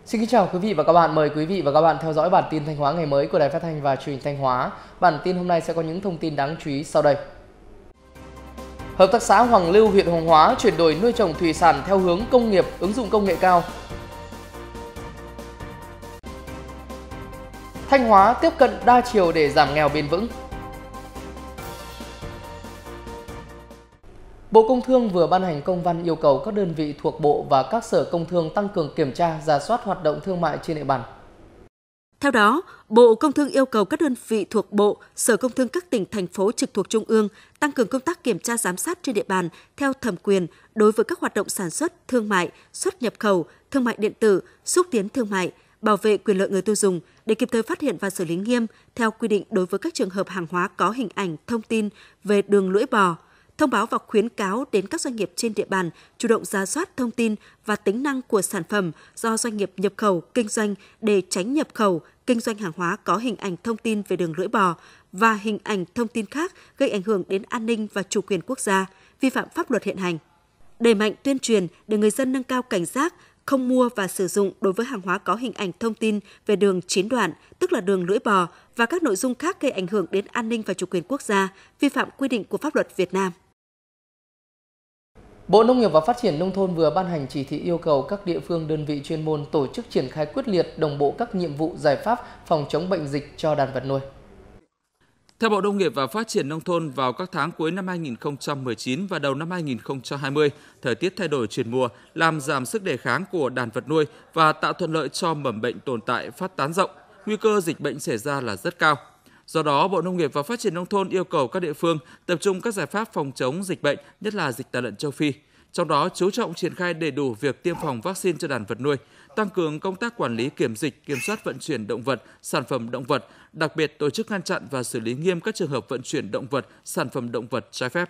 Xin kính chào quý vị và các bạn. Mời quý vị và các bạn theo dõi bản tin Thanh Hóa ngày mới của Đài Phát thanh và Truyền hình Thanh Hóa. Bản tin hôm nay sẽ có những thông tin đáng chú ý sau đây. Hợp tác xã Hoàng Lưu, huyện Hoàng Hóa chuyển đổi nuôi trồng thủy sản theo hướng công nghiệp, ứng dụng công nghệ cao. Thanh Hóa tiếp cận đa chiều để giảm nghèo bền vững. Bộ Công Thương vừa ban hành công văn yêu cầu các đơn vị thuộc Bộ và các sở công thương tăng cường kiểm tra, rà soát hoạt động thương mại trên địa bàn. Theo đó, Bộ Công Thương yêu cầu các đơn vị thuộc Bộ, Sở Công Thương các tỉnh, thành phố trực thuộc Trung ương tăng cường công tác kiểm tra giám sát trên địa bàn theo thẩm quyền đối với các hoạt động sản xuất, thương mại, xuất nhập khẩu, thương mại điện tử, xúc tiến thương mại, bảo vệ quyền lợi người tiêu dùng để kịp thời phát hiện và xử lý nghiêm theo quy định đối với các trường hợp hàng hóa có hình ảnh, thông tin về đường lưỡi bò, thông báo và khuyến cáo đến các doanh nghiệp trên địa bàn chủ động rà soát thông tin và tính năng của sản phẩm do doanh nghiệp nhập khẩu, kinh doanh để tránh nhập khẩu, kinh doanh hàng hóa có hình ảnh thông tin về đường lưỡi bò và hình ảnh thông tin khác gây ảnh hưởng đến an ninh và chủ quyền quốc gia, vi phạm pháp luật hiện hành. Đẩy mạnh tuyên truyền để người dân nâng cao cảnh giác, không mua và sử dụng đối với hàng hóa có hình ảnh thông tin về đường chín đoạn, tức là đường lưỡi bò, và các nội dung khác gây ảnh hưởng đến an ninh và chủ quyền quốc gia, vi phạm quy định của pháp luật Việt Nam. Bộ Nông nghiệp và Phát triển Nông thôn vừa ban hành chỉ thị yêu cầu các địa phương, đơn vị chuyên môn tổ chức triển khai quyết liệt, đồng bộ các nhiệm vụ, giải pháp phòng chống bệnh dịch cho đàn vật nuôi. Theo Bộ Nông nghiệp và Phát triển Nông thôn, vào các tháng cuối năm 2019 và đầu năm 2020, thời tiết thay đổi chuyển mùa làm giảm sức đề kháng của đàn vật nuôi và tạo thuận lợi cho mầm bệnh tồn tại phát tán rộng, nguy cơ dịch bệnh xảy ra là rất cao. Do đó, Bộ Nông nghiệp và Phát triển Nông thôn yêu cầu các địa phương tập trung các giải pháp phòng chống dịch bệnh, nhất là dịch tả lợn châu Phi. Trong đó, chú trọng triển khai đầy đủ việc tiêm phòng vaccine cho đàn vật nuôi, tăng cường công tác quản lý kiểm dịch, kiểm soát vận chuyển động vật, sản phẩm động vật, đặc biệt tổ chức ngăn chặn và xử lý nghiêm các trường hợp vận chuyển động vật, sản phẩm động vật trái phép.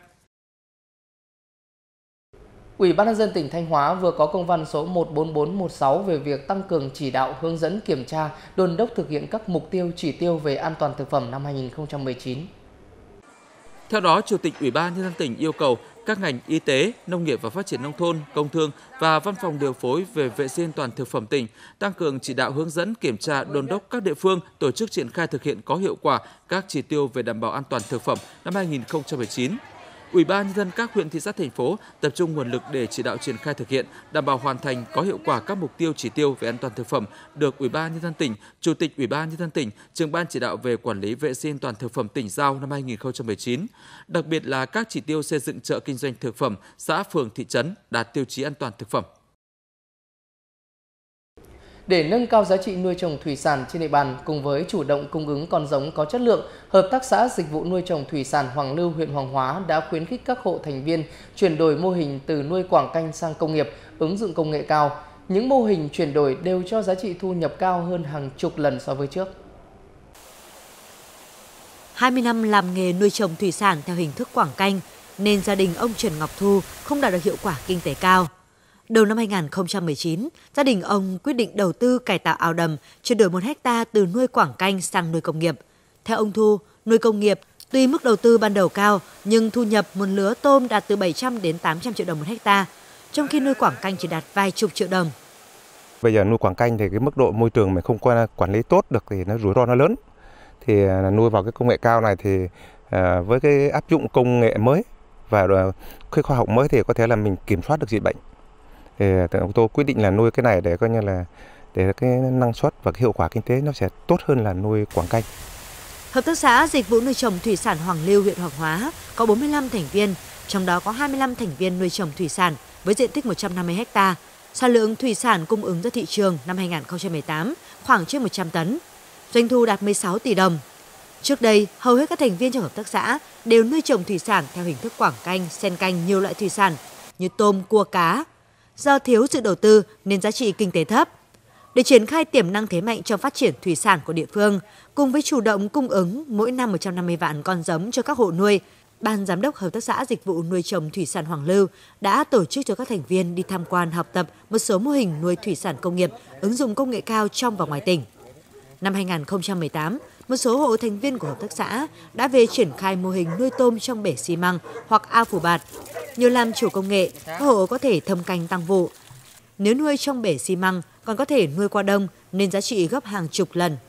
Ủy ban nhân dân tỉnh Thanh Hóa vừa có công văn số 14416 về việc tăng cường chỉ đạo, hướng dẫn, kiểm tra, đôn đốc thực hiện các mục tiêu, chỉ tiêu về an toàn thực phẩm năm 2019. Theo đó, Chủ tịch Ủy ban nhân dân tỉnh yêu cầu các ngành y tế, nông nghiệp và phát triển nông thôn, công thương và văn phòng điều phối về vệ sinh an toàn thực phẩm tỉnh tăng cường chỉ đạo, hướng dẫn, kiểm tra, đôn đốc các địa phương tổ chức triển khai thực hiện có hiệu quả các chỉ tiêu về đảm bảo an toàn thực phẩm năm 2019. Ủy ban nhân dân các huyện, thị xã, thành phố tập trung nguồn lực để chỉ đạo triển khai thực hiện, đảm bảo hoàn thành có hiệu quả các mục tiêu, chỉ tiêu về an toàn thực phẩm được Ủy ban nhân dân tỉnh, Chủ tịch Ủy ban nhân dân tỉnh, Trưởng ban chỉ đạo về quản lý vệ sinh an toàn thực phẩm tỉnh giao năm 2019. Đặc biệt là các chỉ tiêu xây dựng chợ kinh doanh thực phẩm, xã, phường, thị trấn đạt tiêu chí an toàn thực phẩm. Để nâng cao giá trị nuôi trồng thủy sản trên địa bàn cùng với chủ động cung ứng con giống có chất lượng, Hợp tác xã Dịch vụ nuôi trồng thủy sản Hoàng Lưu, huyện Hoàng Hóa đã khuyến khích các hộ thành viên chuyển đổi mô hình từ nuôi quảng canh sang công nghiệp, ứng dụng công nghệ cao. Những mô hình chuyển đổi đều cho giá trị thu nhập cao hơn hàng chục lần so với trước. 20 năm làm nghề nuôi trồng thủy sản theo hình thức quảng canh nên gia đình ông Trần Ngọc Thu không đạt được hiệu quả kinh tế cao. Đầu năm 2019, gia đình ông quyết định đầu tư cải tạo ao đầm, chuyển đổi 1 hectare từ nuôi quảng canh sang nuôi công nghiệp. Theo ông Thu, nuôi công nghiệp tuy mức đầu tư ban đầu cao nhưng thu nhập một lứa tôm đạt từ 700 đến 800 triệu đồng 1 hectare, trong khi nuôi quảng canh chỉ đạt vài chục triệu đồng. Bây giờ nuôi quảng canh thì cái mức độ môi trường mình không quản lý tốt được thì nó rủi ro nó lớn. Thì nuôi vào cái công nghệ cao này thì với cái áp dụng công nghệ mới và cái khoa học mới thì có thể là mình kiểm soát được dịch bệnh. Thì tôi quyết định là nuôi cái này để coi như là để cái năng suất và cái hiệu quả kinh tế nó sẽ tốt hơn là nuôi quảng canh. Hợp tác xã Dịch vụ nuôi trồng thủy sản Hoàng Lưu, huyện Hoàng Hóa có 45 thành viên, trong đó có 25 thành viên nuôi trồng thủy sản với diện tích 150 ha. Sản lượng thủy sản cung ứng ra thị trường năm 2018 khoảng trên 100 tấn. Doanh thu đạt 16 tỷ đồng. Trước đây, hầu hết các thành viên trong hợp tác xã đều nuôi trồng thủy sản theo hình thức quảng canh, xen canh nhiều loại thủy sản như tôm, cua, cá. Do thiếu sự đầu tư nên giá trị kinh tế thấp. Để triển khai tiềm năng thế mạnh trong phát triển thủy sản của địa phương, cùng với chủ động cung ứng mỗi năm 150 vạn con giống cho các hộ nuôi, Ban Giám đốc Hợp tác xã Dịch vụ nuôi trồng thủy sản Hoàng Lưu đã tổ chức cho các thành viên đi tham quan học tập một số mô hình nuôi thủy sản công nghiệp, ứng dụng công nghệ cao trong và ngoài tỉnh. Năm 2018, một số hộ thành viên của hợp tác xã đã về triển khai mô hình nuôi tôm trong bể xi măng hoặc ao phủ bạt. Nhờ làm chủ công nghệ, các hộ có thể thâm canh tăng vụ. Nếu nuôi trong bể xi măng, còn có thể nuôi qua đông nên giá trị gấp hàng chục lần.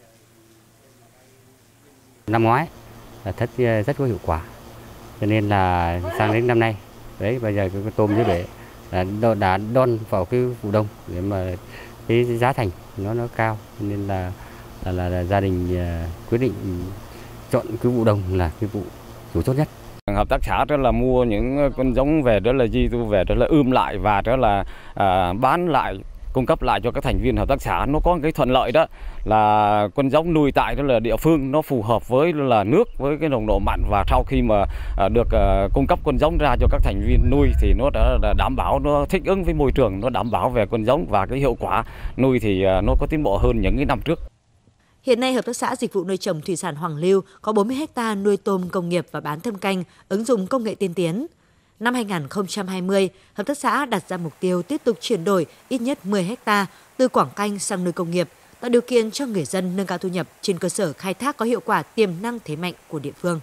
Năm ngoái là thất rất có hiệu quả, cho nên là sang đến năm nay đấy bây giờ cái tôm như vậy đã đón vào cái vụ đông để mà cái giá thành nó cao, cho nên là gia đình quyết định chọn cái vụ đông là cái vụ tốt nhất. Hợp tác xã đó là mua những con giống về, đó là di tu về, đó là lại và đó là bán lại, cung cấp lại cho các thành viên hợp tác xã. Nó có cái thuận lợi đó là con giống nuôi tại đó là địa phương nó phù hợp với là nước, với cái nồng độ mặn, và sau khi mà được cung cấp con giống ra cho các thành viên nuôi thì nó đã đảm bảo, nó thích ứng với môi trường, nó đảm bảo về con giống và cái hiệu quả nuôi thì nó có tiến bộ hơn những cái năm trước. Hiện nay, Hợp tác xã Dịch vụ Nuôi trồng Thủy sản Hoàng Lưu có 40 ha nuôi tôm công nghiệp và bán thâm canh, ứng dụng công nghệ tiên tiến. Năm 2020, Hợp tác xã đặt ra mục tiêu tiếp tục chuyển đổi ít nhất 10 ha từ quảng canh sang nuôi công nghiệp, tạo điều kiện cho người dân nâng cao thu nhập trên cơ sở khai thác có hiệu quả tiềm năng thế mạnh của địa phương.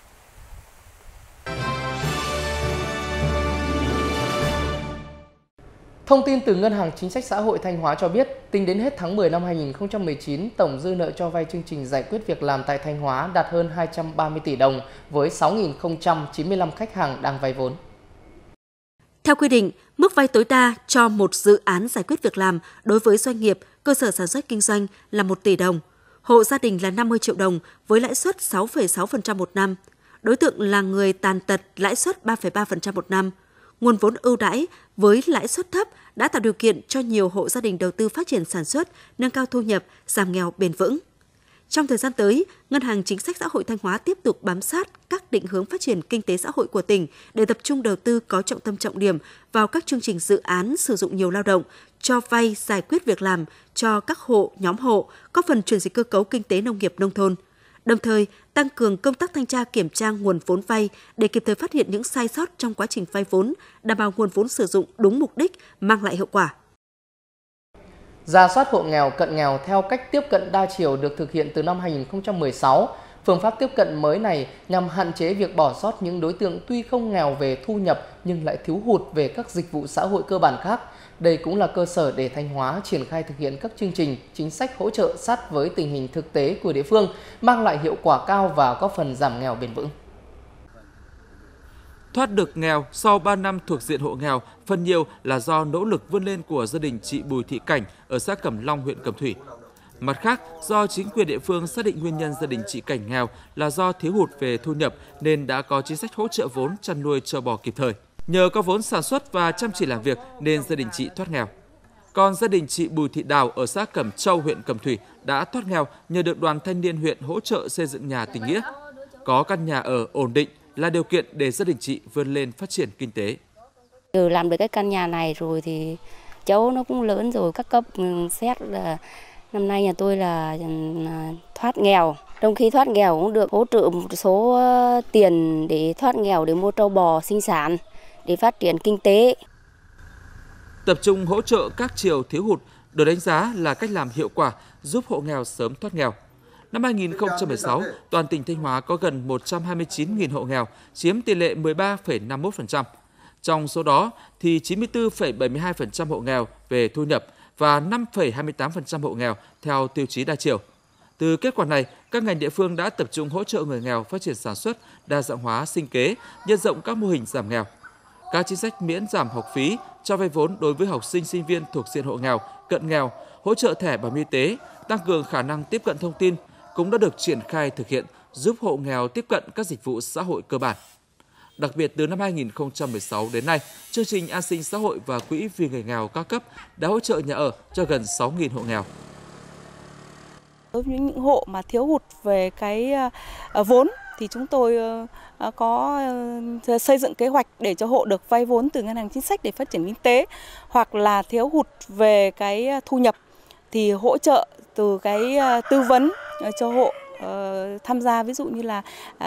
Thông tin từ Ngân hàng Chính sách Xã hội Thanh Hóa cho biết, tính đến hết tháng 10 năm 2019, tổng dư nợ cho vay chương trình giải quyết việc làm tại Thanh Hóa đạt hơn 230 tỷ đồng với 6.095 khách hàng đang vay vốn. Theo quy định, mức vay tối đa cho một dự án giải quyết việc làm đối với doanh nghiệp, cơ sở sản xuất kinh doanh là 1 tỷ đồng, hộ gia đình là 50 triệu đồng với lãi suất 6,6% một năm. Đối tượng là người tàn tật, lãi suất 3,3% một năm. Nguồn vốn ưu đãi với lãi suất thấp đã tạo điều kiện cho nhiều hộ gia đình đầu tư phát triển sản xuất, nâng cao thu nhập, giảm nghèo bền vững. Trong thời gian tới, Ngân hàng Chính sách Xã hội Thanh Hóa tiếp tục bám sát các định hướng phát triển kinh tế xã hội của tỉnh để tập trung đầu tư có trọng tâm trọng điểm vào các chương trình dự án sử dụng nhiều lao động, cho vay giải quyết việc làm cho các hộ, nhóm hộ, góp phần chuyển dịch cơ cấu kinh tế nông nghiệp nông thôn. Đồng thời, tăng cường công tác thanh tra kiểm tra nguồn vốn vay để kịp thời phát hiện những sai sót trong quá trình vay vốn, đảm bảo nguồn vốn sử dụng đúng mục đích, mang lại hiệu quả. Rà soát hộ nghèo, cận nghèo theo cách tiếp cận đa chiều được thực hiện từ năm 2016. Phương pháp tiếp cận mới này nhằm hạn chế việc bỏ sót những đối tượng tuy không nghèo về thu nhập nhưng lại thiếu hụt về các dịch vụ xã hội cơ bản khác. Đây cũng là cơ sở để Thanh Hóa triển khai thực hiện các chương trình, chính sách hỗ trợ sát với tình hình thực tế của địa phương, mang lại hiệu quả cao và góp phần giảm nghèo bền vững. Thoát được nghèo sau 3 năm thuộc diện hộ nghèo, phần nhiều là do nỗ lực vươn lên của gia đình chị Bùi Thị Cảnh ở xã Cẩm Long, huyện Cẩm Thủy. Mặt khác, do chính quyền địa phương xác định nguyên nhân gia đình chị Cảnh nghèo là do thiếu hụt về thu nhập nên đã có chính sách hỗ trợ vốn chăn nuôi trâu bò kịp thời. Nhờ có vốn sản xuất và chăm chỉ làm việc nên gia đình chị thoát nghèo. Còn gia đình chị Bùi Thị Đào ở xã Cẩm Châu, huyện Cẩm Thủy đã thoát nghèo nhờ được Đoàn Thanh niên huyện hỗ trợ xây dựng nhà tình nghĩa. Có căn nhà ở ổn định là điều kiện để gia đình chị vươn lên phát triển kinh tế. Từ làm được cái căn nhà này rồi thì cháu nó cũng lớn rồi, các cấp xét là năm nay nhà tôi là thoát nghèo. Trong khi thoát nghèo cũng được hỗ trợ một số tiền để thoát nghèo để mua trâu bò sinh sản, để phát triển kinh tế. Tập trung hỗ trợ các chiều thiếu hụt được đánh giá là cách làm hiệu quả giúp hộ nghèo sớm thoát nghèo. Năm 2016, toàn tỉnh Thanh Hóa có gần 129.000 hộ nghèo, chiếm tỷ lệ 13,51%. Trong số đó thì 94,72% hộ nghèo về thu nhập và 5,28% hộ nghèo theo tiêu chí đa chiều. Từ kết quả này, các ngành địa phương đã tập trung hỗ trợ người nghèo phát triển sản xuất, đa dạng hóa sinh kế, nhân rộng các mô hình giảm nghèo. Các chính sách miễn giảm học phí, cho vay vốn đối với học sinh sinh viên thuộc diện hộ nghèo, cận nghèo, hỗ trợ thẻ bảo hiểm y tế, tăng cường khả năng tiếp cận thông tin cũng đã được triển khai thực hiện giúp hộ nghèo tiếp cận các dịch vụ xã hội cơ bản. Đặc biệt từ năm 2016 đến nay, chương trình an sinh xã hội và quỹ vì người nghèo các cấp đã hỗ trợ nhà ở cho gần 6.000 hộ nghèo. Đối với những hộ mà thiếu hụt về cái vốn thì chúng tôi có xây dựng kế hoạch để cho hộ được vay vốn từ ngân hàng chính sách để phát triển kinh tế, hoặc là thiếu hụt về cái thu nhập thì hỗ trợ từ cái tư vấn cho hộ tham gia, ví dụ như là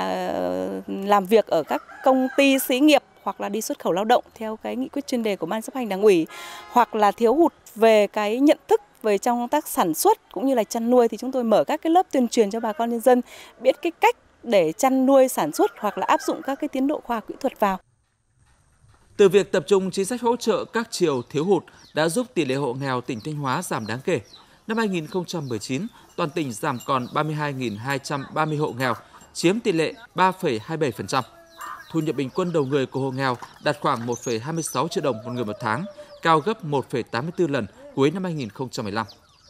làm việc ở các công ty xí nghiệp hoặc là đi xuất khẩu lao động theo cái nghị quyết chuyên đề của Ban chấp hành Đảng ủy, hoặc là thiếu hụt về cái nhận thức về trong công tác sản xuất cũng như là chăn nuôi thì chúng tôi mở các cái lớp tuyên truyền cho bà con nhân dân biết cái cách để chăn nuôi sản xuất hoặc là áp dụng các cái tiến độ khoa học kỹ thuật vào. Từ việc tập trung chính sách hỗ trợ các chiều thiếu hụt đã giúp tỷ lệ hộ nghèo tỉnh Thanh Hóa giảm đáng kể. Năm 2019, toàn tỉnh giảm còn 32.230 hộ nghèo, chiếm tỷ lệ 3,27%. Thu nhập bình quân đầu người của hộ nghèo đạt khoảng 1,26 triệu đồng một người một tháng, cao gấp 1,84 lần cuối năm 2015.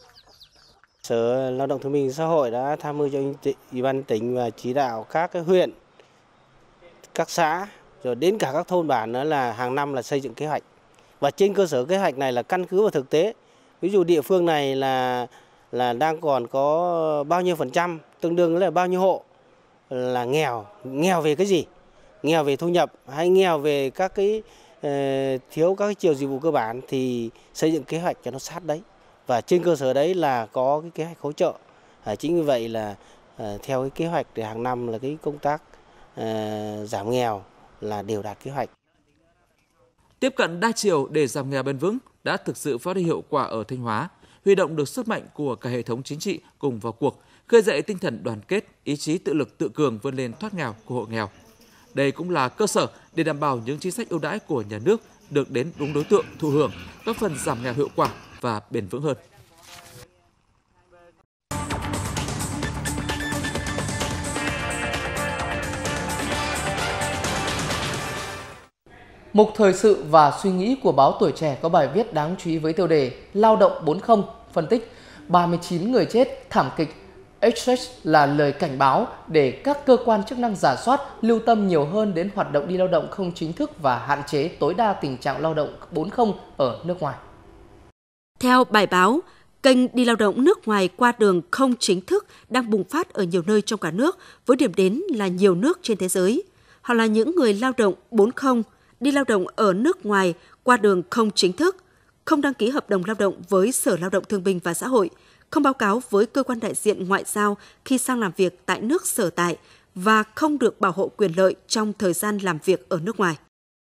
Sở Lao động Thương binh Xã hội đã tham mưu cho Ủy ban tỉnh và chỉ đạo các cái huyện, các xã rồi đến cả các thôn bản nữa là hàng năm là xây dựng kế hoạch. Và trên cơ sở kế hoạch này là căn cứ vào thực tế. Ví dụ địa phương này là đang còn có bao nhiêu %, tương đương là bao nhiêu hộ là nghèo. Nghèo về cái gì? Nghèo về thu nhập hay nghèo về các cái thiếu các cái chiều dịch vụ cơ bản thì xây dựng kế hoạch cho nó sát đấy. Và trên cơ sở đấy là có cái kế hoạch hỗ trợ. Chính vì vậy là theo cái kế hoạch để hàng năm là cái công tác giảm nghèo là đều đạt kế hoạch. Tiếp cận đa chiều để giảm nghèo bền vững đã thực sự phát huy hiệu quả ở Thanh Hóa, huy động được sức mạnh của cả hệ thống chính trị cùng vào cuộc, khơi dậy tinh thần đoàn kết, ý chí tự lực tự cường vươn lên thoát nghèo của hộ nghèo. Đây cũng là cơ sở để đảm bảo những chính sách ưu đãi của nhà nước được đến đúng đối tượng thụ hưởng, góp phần giảm nghèo hiệu quả và bền vững hơn. Mục thời sự và suy nghĩ của báo Tuổi Trẻ có bài viết đáng chú ý với tiêu đề Lao động 40, phân tích 39 người chết thảm kịch. Express là lời cảnh báo để các cơ quan chức năng rà soát, lưu tâm nhiều hơn đến hoạt động đi lao động không chính thức và hạn chế tối đa tình trạng lao động 40 ở nước ngoài. Theo bài báo, kênh đi lao động nước ngoài qua đường không chính thức đang bùng phát ở nhiều nơi trong cả nước với điểm đến là nhiều nước trên thế giới. Họ là những người lao động 40, đi lao động ở nước ngoài qua đường không chính thức, không đăng ký hợp đồng lao động với Sở Lao động Thương binh và Xã hội, không báo cáo với cơ quan đại diện ngoại giao khi sang làm việc tại nước sở tại và không được bảo hộ quyền lợi trong thời gian làm việc ở nước ngoài.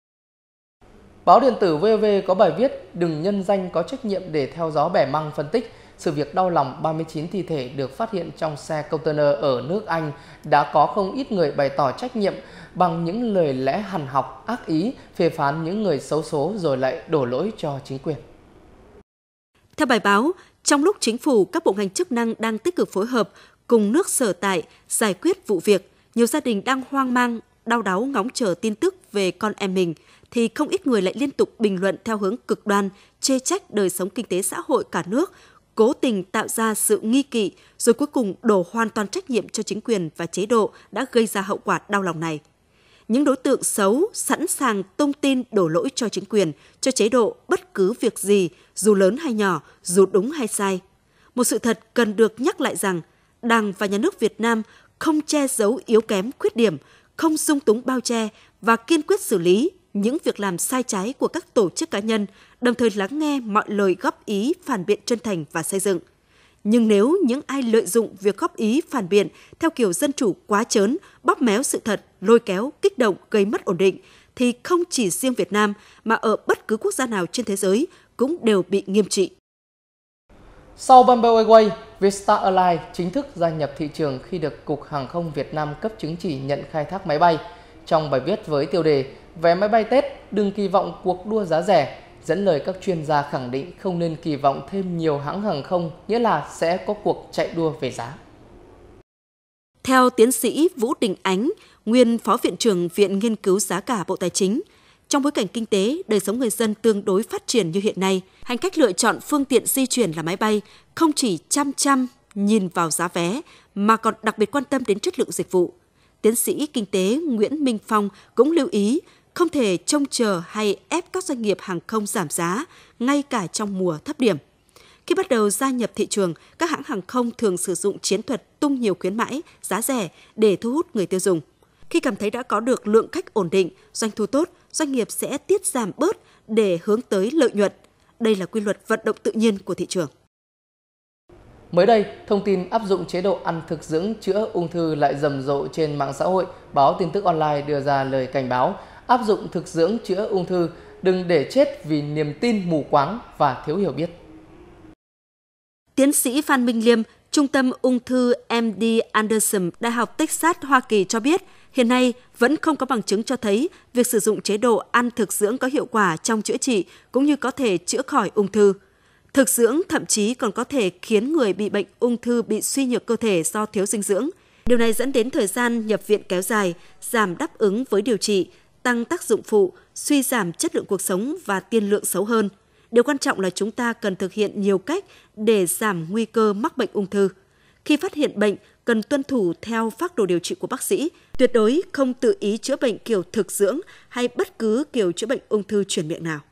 Báo điện tử VOV có bài viết Đừng nhân danh có trách nhiệm để theo gió bẻ măng, phân tích sự việc đau lòng 39 thi thể được phát hiện trong xe container ở nước Anh đã có không ít người bày tỏ trách nhiệm bằng những lời lẽ hằn học, ác ý, phê phán những người xấu số rồi lại đổ lỗi cho chính quyền. Theo bài báo, trong lúc chính phủ, các bộ ngành chức năng đang tích cực phối hợp cùng nước sở tại giải quyết vụ việc, nhiều gia đình đang hoang mang, đau đáu ngóng chờ tin tức về con em mình, thì không ít người lại liên tục bình luận theo hướng cực đoan, chê trách đời sống kinh tế xã hội cả nước, cố tình tạo ra sự nghi kỵ, rồi cuối cùng đổ hoàn toàn trách nhiệm cho chính quyền và chế độ đã gây ra hậu quả đau lòng này. Những đối tượng xấu sẵn sàng tung tin đổ lỗi cho chính quyền, cho chế độ bất cứ việc gì, dù lớn hay nhỏ, dù đúng hay sai. Một sự thật cần được nhắc lại rằng, Đảng và Nhà nước Việt Nam không che giấu yếu kém, khuyết điểm, không dung túng bao che và kiên quyết xử lý những việc làm sai trái của các tổ chức cá nhân, đồng thời lắng nghe mọi lời góp ý phản biện chân thành và xây dựng. Nhưng nếu những ai lợi dụng việc góp ý phản biện theo kiểu dân chủ quá trớn, bóp méo sự thật, lôi kéo, kích động, gây mất ổn định, thì không chỉ riêng Việt Nam mà ở bất cứ quốc gia nào trên thế giới cũng đều bị nghiêm trị. Sau Bamboo Airways, Vietstar Airlines chính thức gia nhập thị trường khi được Cục Hàng không Việt Nam cấp chứng chỉ nhận khai thác máy bay. Trong bài viết với tiêu đề Vé máy bay Tết, đừng kỳ vọng cuộc đua giá rẻ, dẫn lời các chuyên gia khẳng định không nên kỳ vọng thêm nhiều hãng hàng không, nghĩa là sẽ có cuộc chạy đua về giá. Theo tiến sĩ Vũ Đình Ánh, nguyên Phó Viện trưởng Viện Nghiên cứu Giá cả Bộ Tài chính, trong bối cảnh kinh tế, đời sống người dân tương đối phát triển như hiện nay, hành khách lựa chọn phương tiện di chuyển là máy bay không chỉ chăm nhìn vào giá vé mà còn đặc biệt quan tâm đến chất lượng dịch vụ. Tiến sĩ kinh tế Nguyễn Minh Phong cũng lưu ý không thể trông chờ hay ép các doanh nghiệp hàng không giảm giá ngay cả trong mùa thấp điểm. Khi bắt đầu gia nhập thị trường, các hãng hàng không thường sử dụng chiến thuật tung nhiều khuyến mãi, giá rẻ để thu hút người tiêu dùng. Khi cảm thấy đã có được lượng khách ổn định, doanh thu tốt, doanh nghiệp sẽ tiết giảm bớt để hướng tới lợi nhuận. Đây là quy luật vận động tự nhiên của thị trường. Mới đây, thông tin áp dụng chế độ ăn thực dưỡng chữa ung thư lại rầm rộ trên mạng xã hội. Báo Tin tức Online đưa ra lời cảnh báo áp dụng thực dưỡng chữa ung thư, đừng để chết vì niềm tin mù quáng và thiếu hiểu biết. Tiến sĩ Phan Minh Liêm, Trung tâm ung thư MD Anderson, Đại học Texas, Hoa Kỳ cho biết, hiện nay vẫn không có bằng chứng cho thấy việc sử dụng chế độ ăn thực dưỡng có hiệu quả trong chữa trị cũng như có thể chữa khỏi ung thư. Thực dưỡng thậm chí còn có thể khiến người bị bệnh ung thư bị suy nhược cơ thể do thiếu dinh dưỡng. Điều này dẫn đến thời gian nhập viện kéo dài, giảm đáp ứng với điều trị, tăng tác dụng phụ, suy giảm chất lượng cuộc sống và tiên lượng xấu hơn. Điều quan trọng là chúng ta cần thực hiện nhiều cách để giảm nguy cơ mắc bệnh ung thư. Khi phát hiện bệnh, cần tuân thủ theo phác đồ điều trị của bác sĩ, tuyệt đối không tự ý chữa bệnh kiểu thực dưỡng hay bất cứ kiểu chữa bệnh ung thư truyền miệng nào.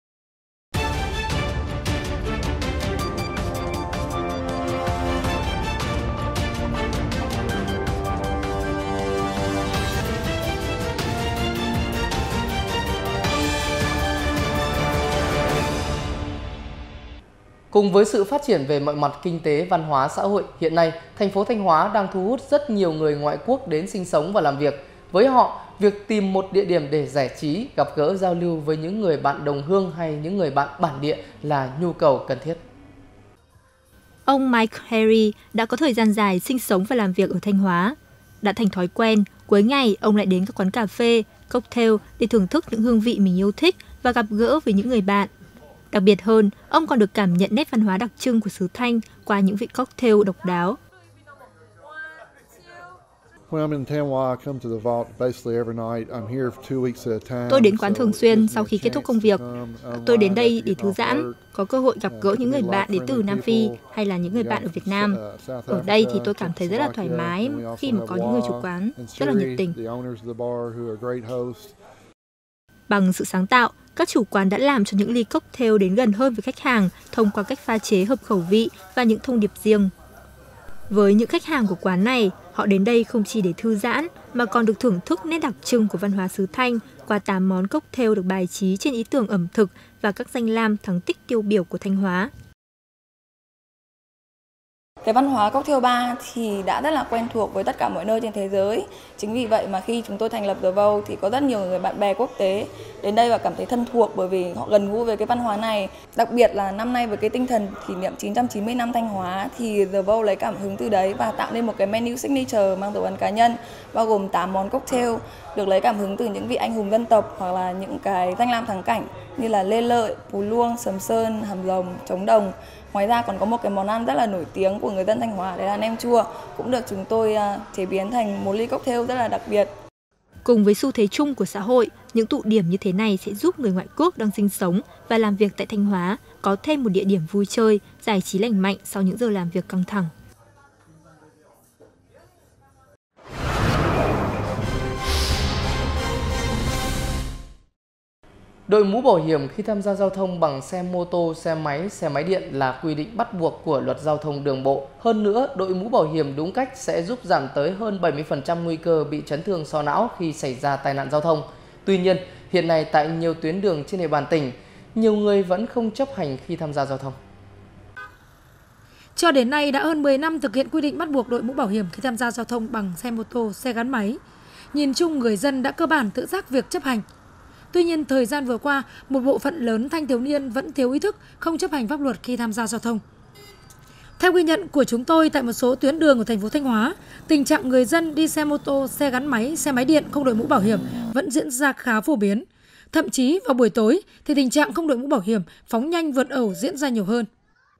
Cùng với sự phát triển về mọi mặt kinh tế, văn hóa, xã hội, hiện nay, thành phố Thanh Hóa đang thu hút rất nhiều người ngoại quốc đến sinh sống và làm việc. Với họ, việc tìm một địa điểm để giải trí, gặp gỡ giao lưu với những người bạn đồng hương hay những người bạn bản địa là nhu cầu cần thiết. Ông Mike Harry đã có thời gian dài sinh sống và làm việc ở Thanh Hóa. Đã thành thói quen, cuối ngày ông lại đến các quán cà phê, cocktail để thưởng thức những hương vị mình yêu thích và gặp gỡ với những người bạn. Đặc biệt hơn, ông còn được cảm nhận nét văn hóa đặc trưng của xứ Thanh qua những vị cocktail độc đáo. Tôi đến quán thường xuyên sau khi kết thúc công việc. Tôi đến đây để thư giãn, có cơ hội gặp gỡ những người bạn đến từ Nam Phi hay là những người bạn ở Việt Nam. Ở đây thì tôi cảm thấy rất là thoải mái khi mà có những người chủ quán rất là nhiệt tình. Bằng sự sáng tạo, các chủ quán đã làm cho những ly cocktail đến gần hơn với khách hàng thông qua cách pha chế hợp khẩu vị và những thông điệp riêng. Với những khách hàng của quán này, họ đến đây không chỉ để thư giãn mà còn được thưởng thức nét đặc trưng của văn hóa xứ Thanh qua 8 món cocktail được bài trí trên ý tưởng ẩm thực và các danh lam thắng tích tiêu biểu của Thanh Hóa. Cái văn hóa cocktail bar thì đã rất là quen thuộc với tất cả mọi nơi trên thế giới. Chính vì vậy mà khi chúng tôi thành lập The Vault thì có rất nhiều người bạn bè quốc tế đến đây và cảm thấy thân thuộc bởi vì họ gần gũi với cái văn hóa này. Đặc biệt là năm nay với cái tinh thần kỷ niệm 990 năm Thanh Hóa thì The Vault lấy cảm hứng từ đấy và tạo nên một cái menu signature mang dấu ấn cá nhân bao gồm 8 món cocktail được lấy cảm hứng từ những vị anh hùng dân tộc hoặc là những cái danh lam thắng cảnh như là Lê Lợi, Phú Luông, Sầm Sơn, Hàm Rồng, Trống Đồng. Ngoài ra còn có một cái món ăn rất là nổi tiếng của người dân Thanh Hóa, đấy là nem chua, cũng được chúng tôi chế biến thành một ly cocktail rất là đặc biệt. Cùng với xu thế chung của xã hội, những tụ điểm như thế này sẽ giúp người ngoại quốc đang sinh sống và làm việc tại Thanh Hóa có thêm một địa điểm vui chơi, giải trí lành mạnh sau những giờ làm việc căng thẳng. Đội mũ bảo hiểm khi tham gia giao thông bằng xe mô tô, xe máy điện là quy định bắt buộc của Luật Giao thông Đường bộ. Hơn nữa, đội mũ bảo hiểm đúng cách sẽ giúp giảm tới hơn 70% nguy cơ bị chấn thương sọ não khi xảy ra tai nạn giao thông. Tuy nhiên, hiện nay tại nhiều tuyến đường trên địa bàn tỉnh, nhiều người vẫn không chấp hành khi tham gia giao thông. Cho đến nay đã hơn 10 năm thực hiện quy định bắt buộc đội mũ bảo hiểm khi tham gia giao thông bằng xe mô tô, xe gắn máy. Nhìn chung người dân đã cơ bản tự giác việc chấp hành. Tuy nhiên, thời gian vừa qua, một bộ phận lớn thanh thiếu niên vẫn thiếu ý thức, không chấp hành pháp luật khi tham gia giao thông. Theo ghi nhận của chúng tôi tại một số tuyến đường của thành phố Thanh Hóa, tình trạng người dân đi xe mô tô, xe gắn máy, xe máy điện không đội mũ bảo hiểm vẫn diễn ra khá phổ biến. Thậm chí vào buổi tối thì tình trạng không đội mũ bảo hiểm, phóng nhanh vượt ẩu diễn ra nhiều hơn.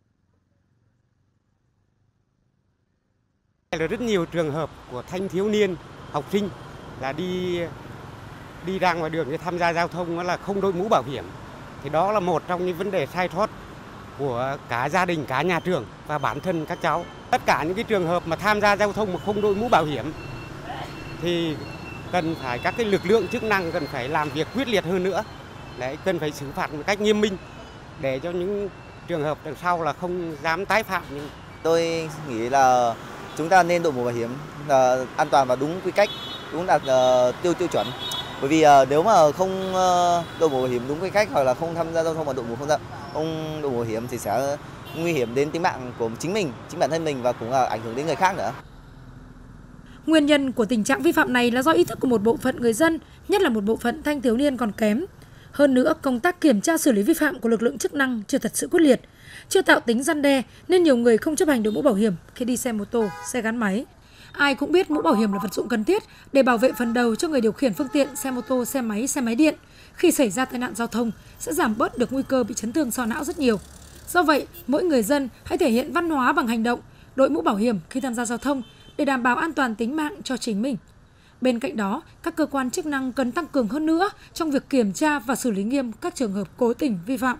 Rất nhiều trường hợp của thanh thiếu niên, học sinh là đi ra ngoài đường để tham gia giao thông là không đội mũ bảo hiểm. Thì đó là một trong những vấn đề sai sót của cả gia đình, cả nhà trường và bản thân các cháu. Tất cả những cái trường hợp mà tham gia giao thông mà không đội mũ bảo hiểm thì cần phải các cái lực lượng chức năng cần phải làm việc quyết liệt hơn nữa. Đấy, cần phải xử phạt một cách nghiêm minh để cho những trường hợp đằng sau là không dám tái phạm. Tôi nghĩ là chúng ta nên đội mũ bảo hiểm an toàn và đúng quy cách, đúng đạt tiêu chuẩn. Bởi vì nếu mà không đội mũ bảo hiểm đúng quy cách hoặc là không tham gia giao thông mà đội mũ bảo hiểm thì sẽ nguy hiểm đến tính mạng của chính mình, chính bản thân mình và cũng là ảnh hưởng đến người khác nữa. Nguyên nhân của tình trạng vi phạm này là do ý thức của một bộ phận người dân, nhất là một bộ phận thanh thiếu niên còn kém. Hơn nữa, công tác kiểm tra xử lý vi phạm của lực lượng chức năng chưa thật sự quyết liệt, chưa tạo tính răn đe nên nhiều người không chấp hành đội mũ bảo hiểm khi đi xe mô tô, xe gắn máy. Ai cũng biết mũ bảo hiểm là vật dụng cần thiết để bảo vệ phần đầu cho người điều khiển phương tiện xe mô tô, xe máy điện. Khi xảy ra tai nạn giao thông sẽ giảm bớt được nguy cơ bị chấn thương sọ não rất nhiều. Do vậy, mỗi người dân hãy thể hiện văn hóa bằng hành động, đội mũ bảo hiểm khi tham gia giao thông để đảm bảo an toàn tính mạng cho chính mình. Bên cạnh đó, các cơ quan chức năng cần tăng cường hơn nữa trong việc kiểm tra và xử lý nghiêm các trường hợp cố tình vi phạm.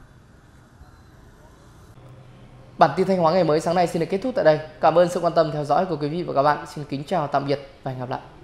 Bản tin Thanh Hóa ngày mới sáng nay xin được kết thúc tại đây. Cảm ơn sự quan tâm theo dõi của quý vị và các bạn. Xin kính chào tạm biệt và hẹn gặp lại.